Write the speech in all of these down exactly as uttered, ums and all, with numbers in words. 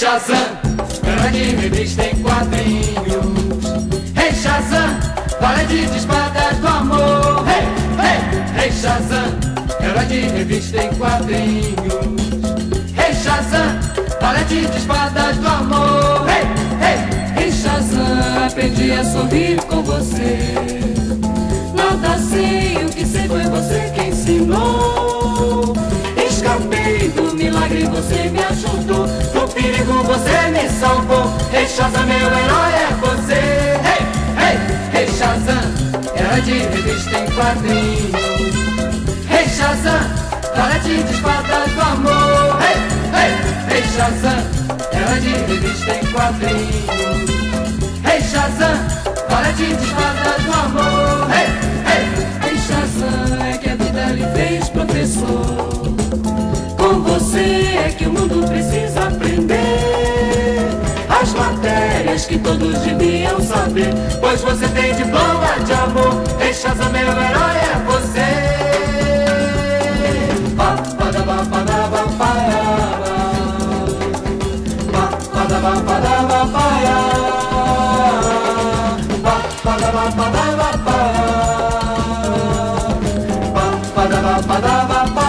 Shazam, grande revista em quadrinhos. Hey Shazam, valente de espadas do amor. Hey, hey, hey Shazam, grande revista em quadrinhos. Hey Shazam, valente de espadas do amor. Hey, hey, hey Shazam, aprendi a sorrir com você. Nada sei, o que sei foi você quem ensinou. Escapei do milagre, você me ajudou. No perigo você me salvou. Hey Shazam, meu herói é você. Hey, hey, hey Shazam, era de revista em quadrinhos. Hey Shazam, valente de espadas do amor. Hey, hey, hey Shazam, era de revista em quadrinhos. Hey Shazam, valente de espadas do amor. Hey, hey, hey Shazam, é que a vida lhe fez professor. Com você é que o mundo precisa aprender as matérias que todos deviam saber, pois você tem diploma de amor. Hey Shazam, meu herói é você. Pa, pa, da, ba, pa, da, ba, pa, pa, pa, da, ba, pa, da, ba, pa, pa, pa, da, ba, pa, da, ba, pa, pa, da, ba, pa, da, ba, pa.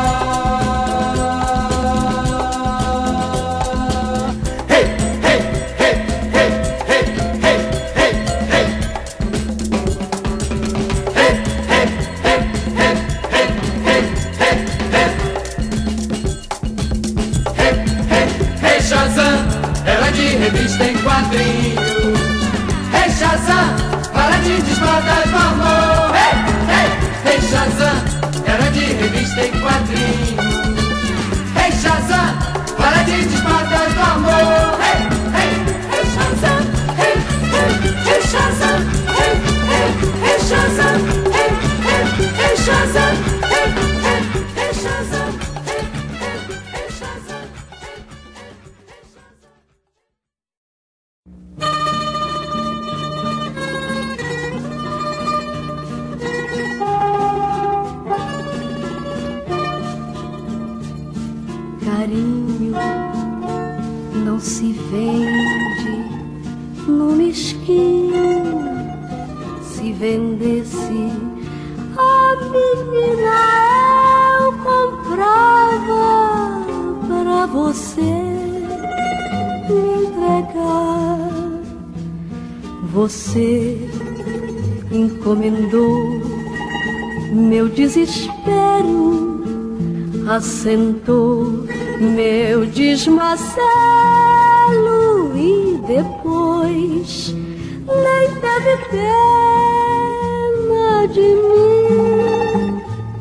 Revista em quadrinhos. Hey Shazam, valente de espadas do amor. Hey, hey, hey Shazam, era de revista em quadrinhos. Hey Shazam, valente de espadas do amor. Hey, hey, hey Shazam, hey, hey, hey Shazam, hey, hey, hey Shazam, hey, hey, hey Shazam, hey, hey, hey Shazam, hey, hey, hey Shazam. Carinho não se vende numa esquina. Se vendesse a menina eu comprava pra você me entregar. Você encomendou meu desespero, assentou meu desmacelo e depois nem teve pena de mim.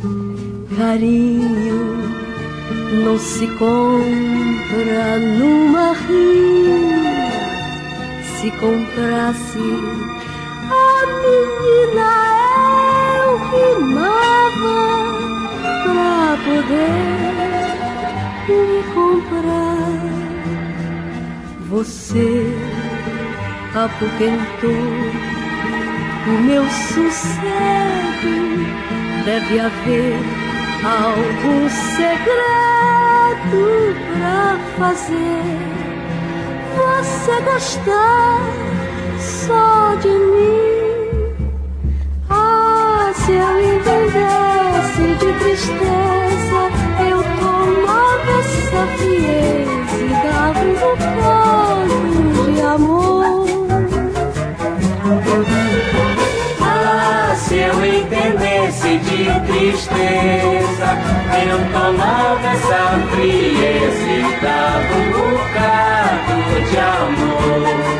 Carinho não se compra numa rima. Se comprasse a menina eu rimava pra poder me comprar. Você apoquentou o meu sossego. Deve haver algum segredo pra fazer você gostar só de mim. Ah, se eu entendesse de tristeza, eu tomava essa frieza e dava um bocado de amor. Ah, se eu entendesse de tristeza, eu tomava essa frieza e dava um bocado de amor.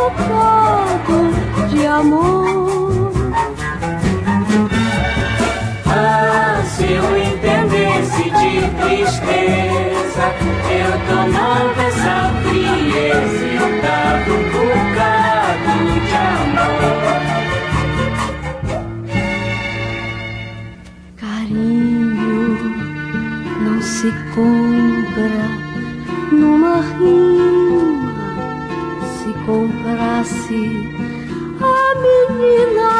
bocado de amor. Ah, se eu entendesse de tristeza, eu tomava essa frieza e dava um bocado de amor. Carinho não se compra numa rima. Se comprasse, a menina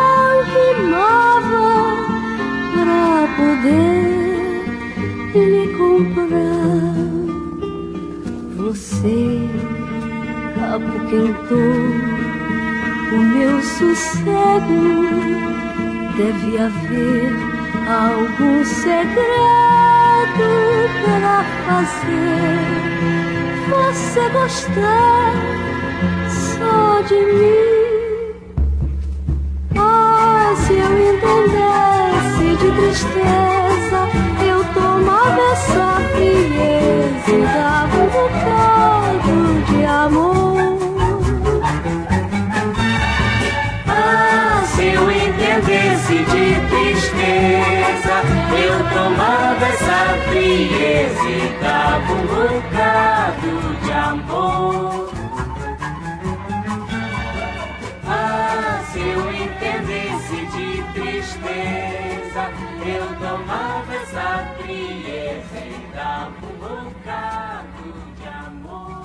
rimava pra poder lhe comprar. Você apoquentou o meu sossego. Deve haver algum segredo para fazer você gostar só de mim. Ah, se eu entendesse de tristeza, eu tomava essa frieza e dava um bocado de amor. Ah, se eu entendesse de tristeza, eu tomava essa frieza e dava um bocado de amor. Ah, se eu entendesse de tristeza, eu tomava essa frieza e dava um bocado de amor.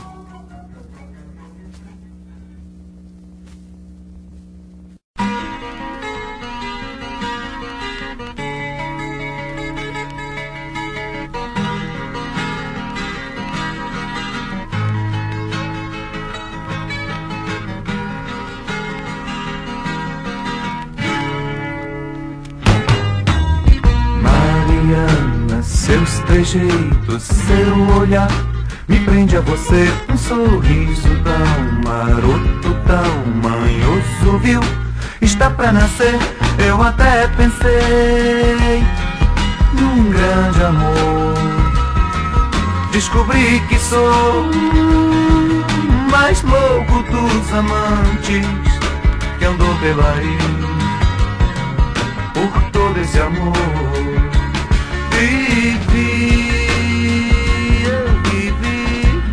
Seus trejeitos, seu olhar me prende a você. Um sorriso tão maroto, tão manhoso, viu? Está pra nascer, eu até pensei num grande amor. Descobri que sou mais louco dos amantes que andou pela ilha por todo esse amor. Vivi, eu vivi.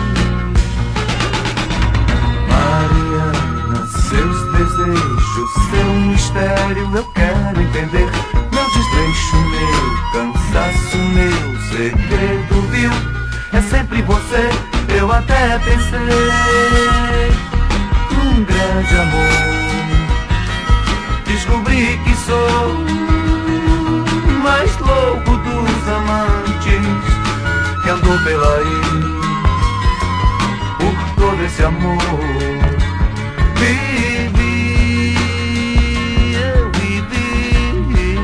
Mariana, seus desejos, seu mistério eu quero entender. Meu desleixo, meu cansaço, meu segredo, viu? É sempre você, eu até pensei num grande amor. Descobri que sou mais louco dos amantes que andou pela ilha por todo esse amor. Vivi, eu vivi.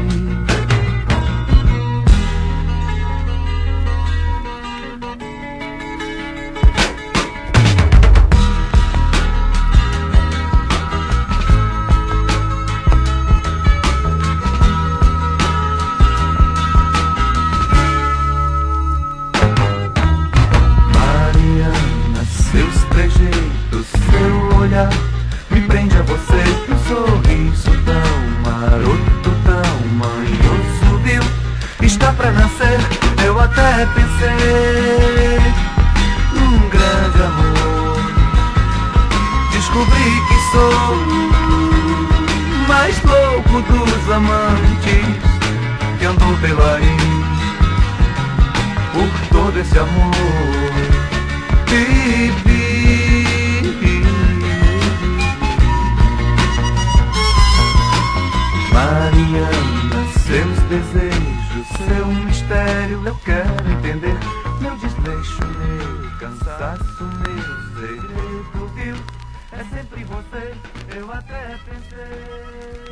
Me prende a você, um sorriso tão maroto, tão manhoso, viu? Está pra nascer, eu até pensei num grande amor. Descobri que sou mais louco dos amantes que andou pela ilha por todo esse amor. Vivi. Mariana, seus desejos, seu mistério eu quero entender. Meu desleixo, meu cansaço, meu segredo, viu? É sempre você, eu até pensei.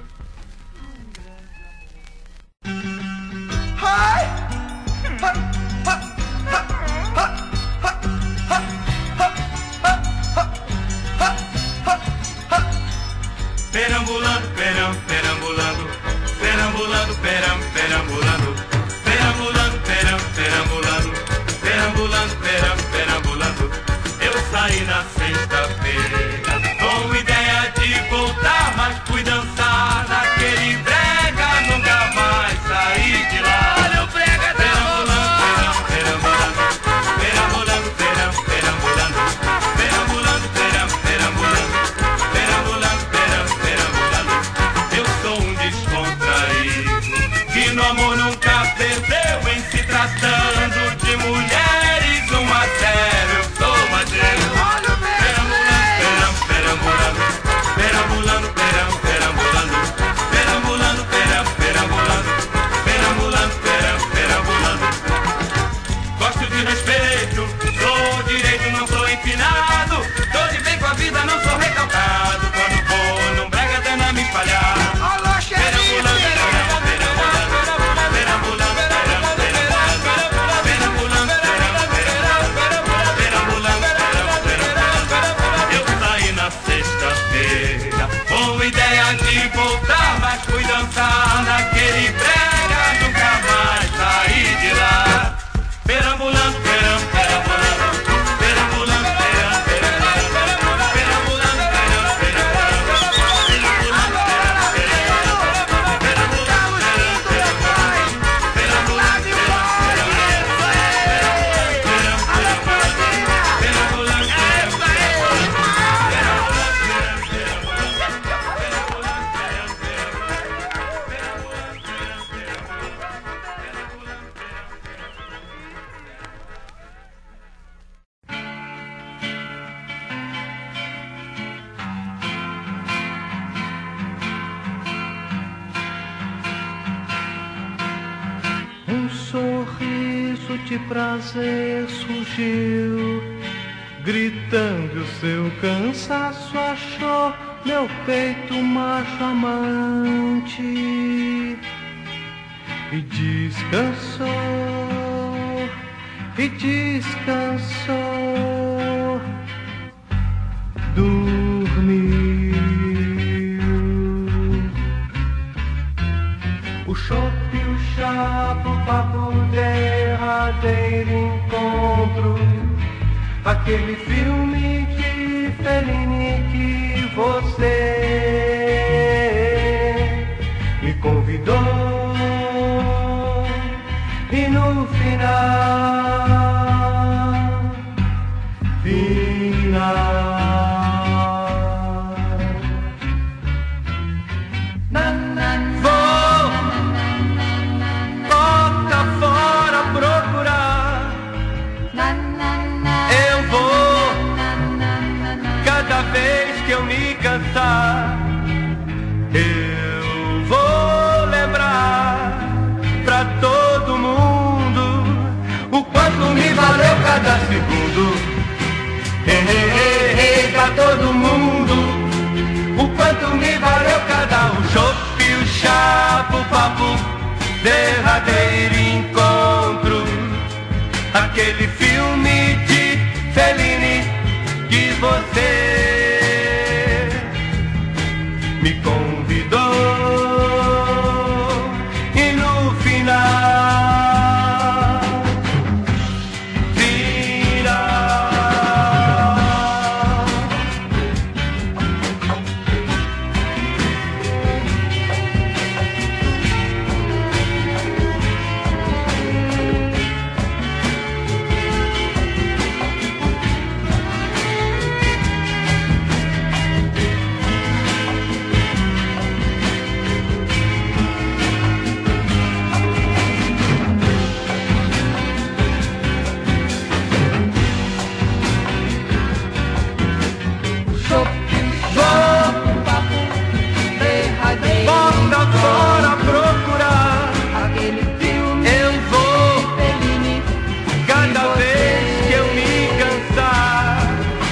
Hi! Ha, ha, ha, ha, ha, ha, ha, ha, ha, ha. Perambulando, peram, perambulando, perambulando, peram, perambulando, perambulando, peram, perambulando, perambulando, peram, perambulando. Eu saí na sexta-feira. impulso de prazer surgiu, gritando seu cansaço, achou meu peito macho amante e descansou, e descansou, dormiu. O chope e o chapo pra derradeiro encontro, aquele filme de Fellini que você me convidou, e no final, final, vou porta fora procurar, eu vou cada vez que eu me cansar, eu vou lembrar pra todo mundo o quanto me valeu cada segundo. Ei, ei, ei, ei, pra todo mundo o quanto me valeu cada um. Chope, o chapo, o papo, derradeiro encontro, aquele filme de Fellini que você me convidou, e no final, final, porta fora procurar, eu vou cada vez que eu me cansar,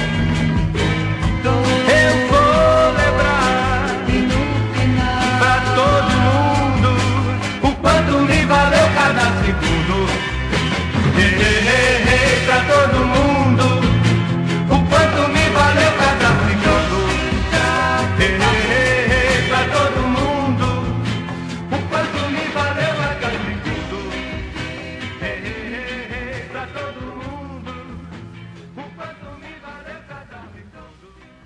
eu vou lembrar pra todo mundo o quanto me valeu cada segundo. Ei, ei, ei, ei, pra todo mundo o quanto me valeu cada segundo. Ei, ei, ei, ei, pra todo mundo o quanto me valeu cada segundo. Ei, ei, ei, pra todo mundo o quanto me valeu cada segundo.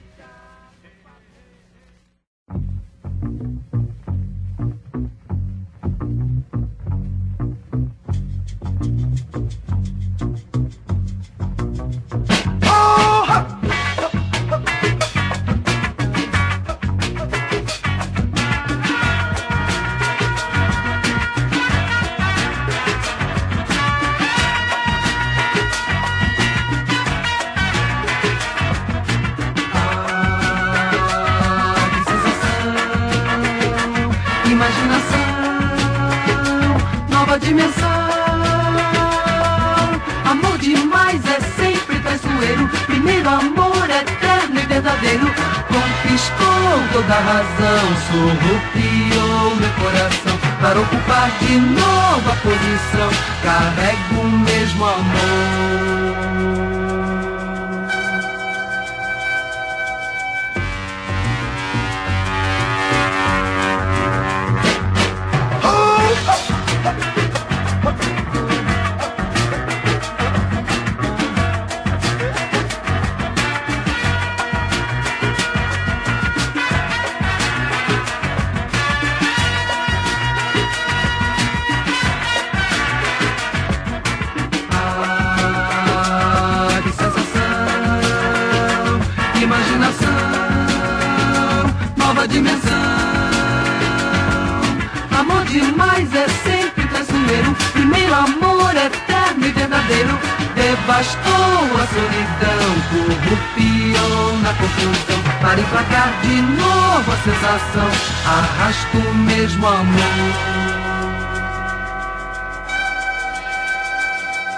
Imaginação, nova dimensão. Amor demais é sempre traiçoeiro. Primeiro amor eterno e verdadeiro. Conquistou toda a razão, surrupiou meu coração para ocupar de novo a posição. Carrego o mesmo amor. Demais é sempre traiçoeiro. Primeiro amor eterno e verdadeiro. Devastou a solidão, corrupiou na confusão. Para emplacar de novo a sensação, arrasta o mesmo amor.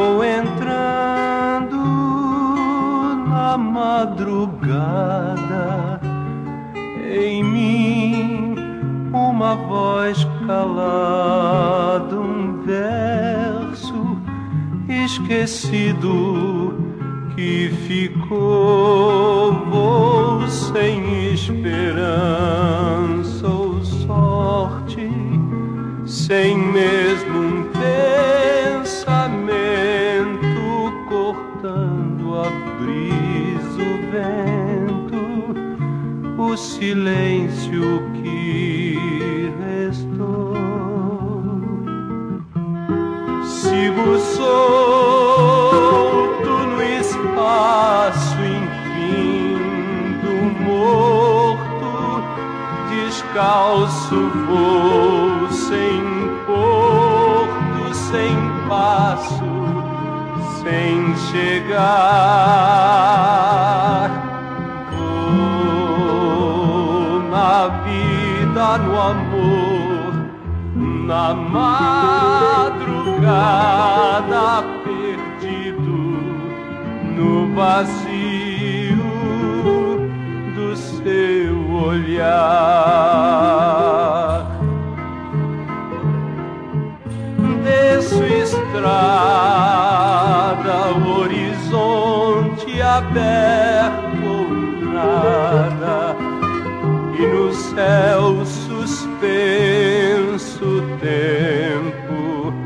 vou entrando na madrugada, em mim uma voz calada, um verso esquecido que ficou. Vou sem esperança ou sorte, sem mesmo um pensamento, cortando a brisa, o vento, o silêncio que restou. Sigo solto no espaço infindo, morto, descalço vou, sem porto, sem passo, sem chegar. Vou na vida, no amor, na madrugada, perdido no vazio do seu olhar. Desço estrada, horizonte aberto ou nada, e no céu suspenso o tempo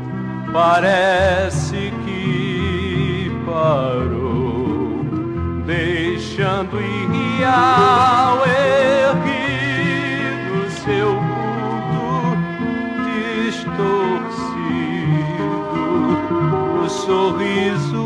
parece que parou, deixando irreal erguido seu vulto distorcido, o sorriso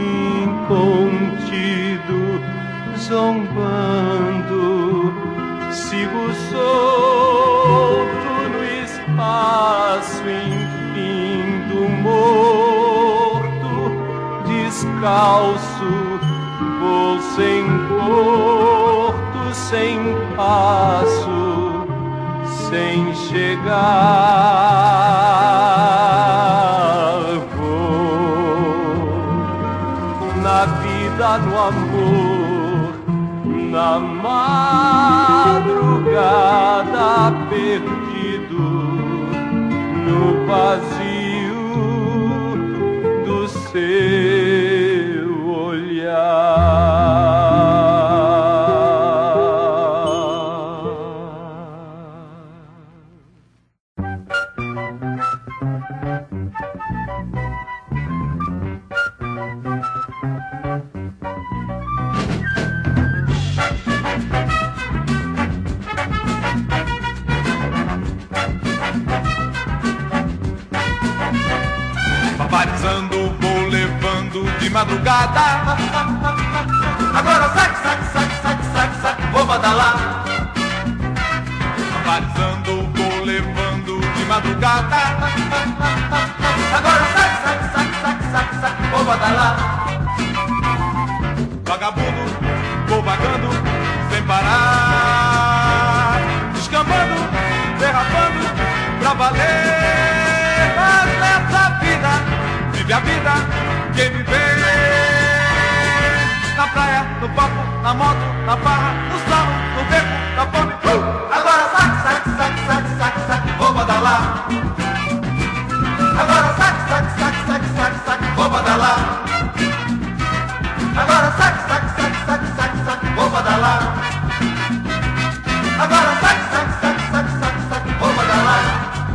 incontido zombando. Sigo solto no espaço infindo, morto, descalço, vou sem porto, sem passo, sem chegar. Vou na vida, no amor, na madrugada, perdido no vazio do seu olhar. Barbarizando, vou levando de madrugada. Agora saque, saque, saque, saque, saque, saque, vou badalar. Barbarizando, vou levando de madrugada. Agora saque, saque, saque, saque, saque, saque, vou badalar. Vagabundo, vou vagando sem parar, descambando, derrapando pra valer. Mas nessa vida, vive a vida, quem viver. Na praia, no papo, na moto, na barra, no sarro, no beco, na fome. Uh! Agora saque, saque, saque, saque, saque, saque, vou badalar. Agora saque, saque, saque, saque, saque, saque, vou badalar. Agora saque, saque, saque, saque, saque, saque, vou badalar. Agora saque, saque, saque, saque, saque, saque, vou badalar.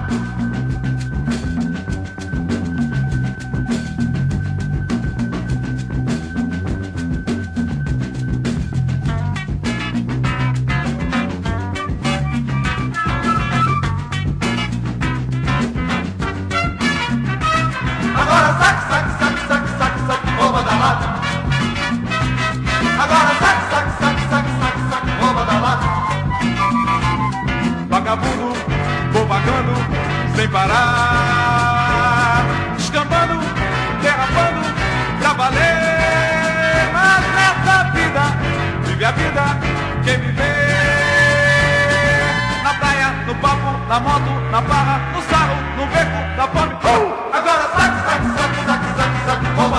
Vagabundo, vou vagando sem parar, descambando, derrapando pra valer. Mas nessa vida, vive a vida, quem viver. Na praia, no papo, na moto, na barra, no sarro, no beco, na fome. Uh! Agora saque, saque, saque, saque, saque, saque, vou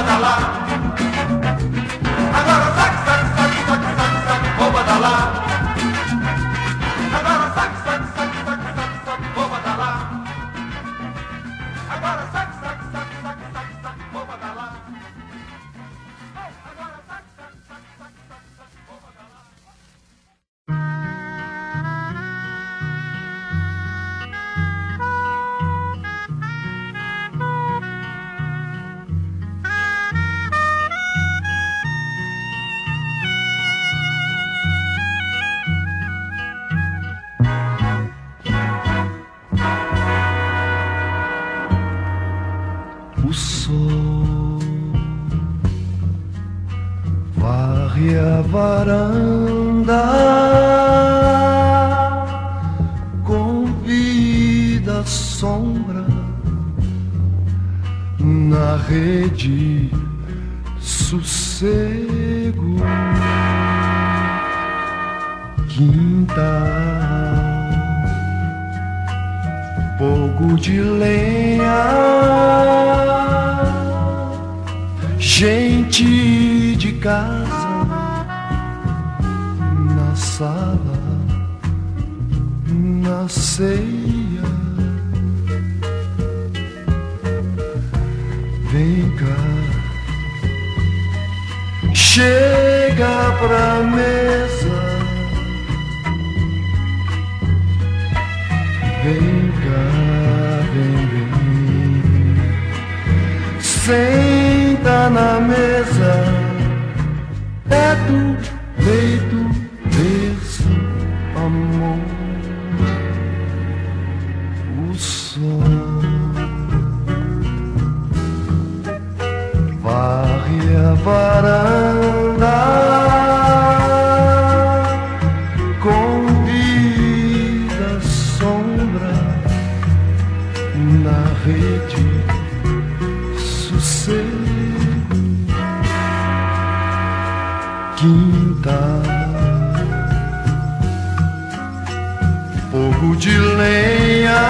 O sol varre a varanda, convida a sombra na rede, sossego, quintal, fogo de lenha. Gente de casa na sala, na ceia. Vem cá, chega pra mesa. Vem cá, vem, vem. Senta na mesa, teto, leito, berço, amor. O sol varre a varanda, convida a sombra na rede, sossego, quintal, fogo de lenha,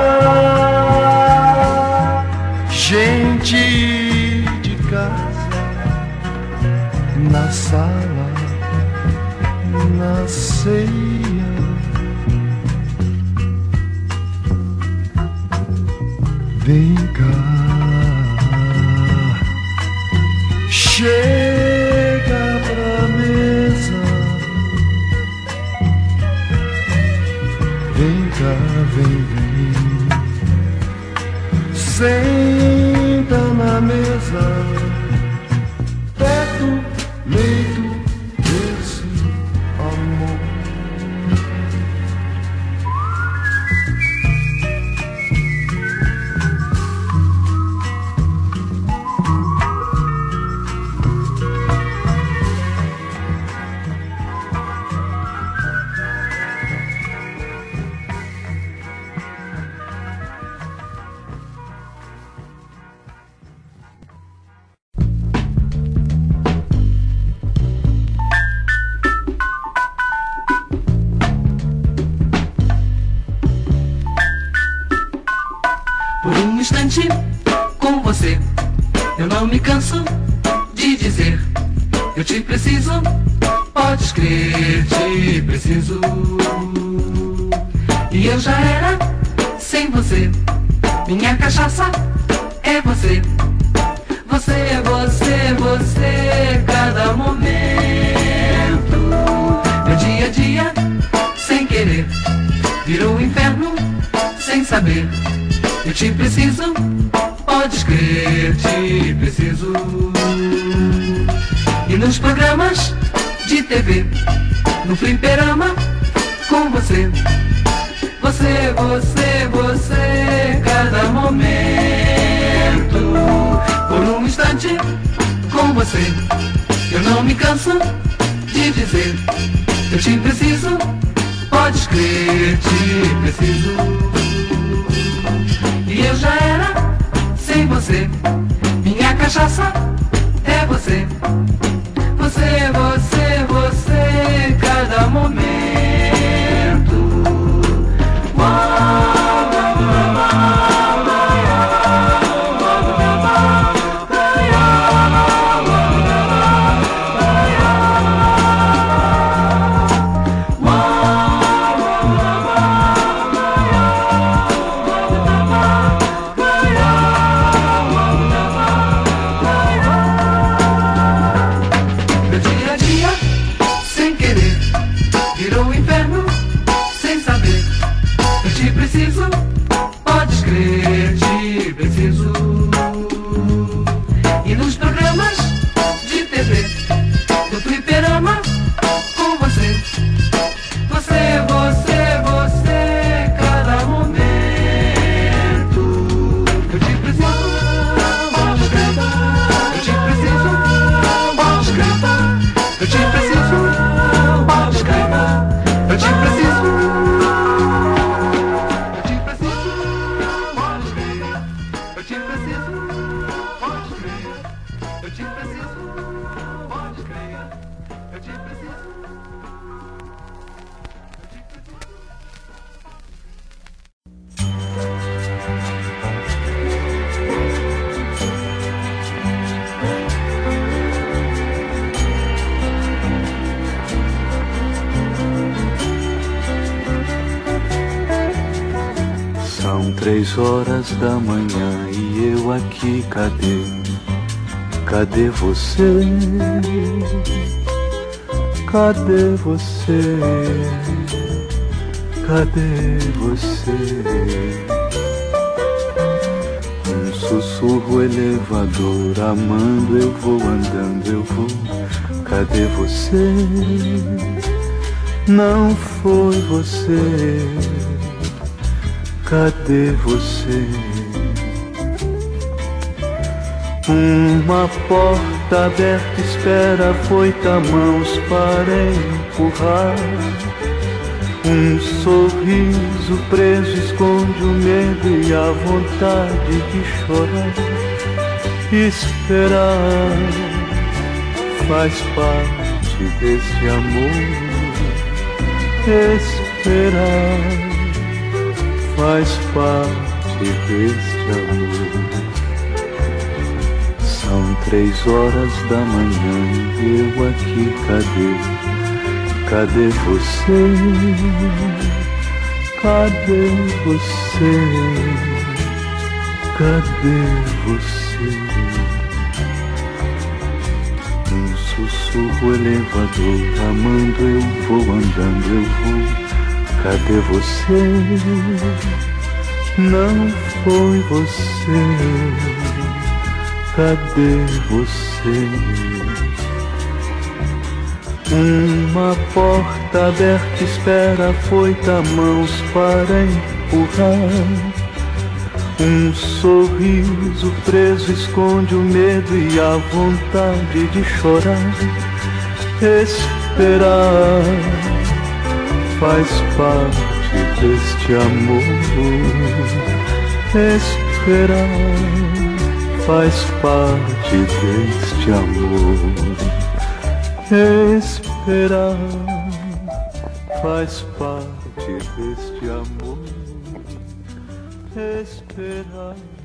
gente de casa na sala, na ceia. Vem cá, chega pra mesa. Vem cá, vem, vem. Senta na mesa, teto, leito, berço, amor. Por um instante, com você, eu não me canso de dizer: eu te preciso, podes crer, te preciso. E eu já era sem você, minha cachaça é você. Você é você, você, cada momento. Meu dia a dia, sem querer, virou um inferno, sem saber. Eu te preciso, podes crer, te preciso. E nos programas de T V, no fliperama, com você. Você, você, você, cada momento. Por um instante, com você, eu não me canso de dizer: eu te preciso, podes crer, te preciso. E eu já era sem você, minha cachaça é você. Você, você, você, cada momento. Eu te preciso, pode crer. Eu te preciso. Eu te preciso. São três horas da manhã e eu aqui, cadê? Cadê você? Cadê você? Cadê você? Um sussurro elevador, amando eu vou, andando eu vou. Cadê você? Não foi você. Cadê você? Uma porta aberta espera foita-mãos para empurrar. Um sorriso preso esconde o medo e a vontade de chorar. Esperar faz parte desse amor. Esperar faz parte deste amor. São três horas da manhã e eu aqui, cadê? Cadê você? Cadê você? Cadê você? Um sussurro elevador, amando eu vou, andando eu vou. Cadê você? Não foi você. Cadê você? Uma porta aberta espera foita-mãos para empurrar. Um sorriso preso esconde o medo e a vontade de chorar. Esperar faz parte deste amor. Esperar faz parte deste amor. Esperar faz parte deste amor. Esperar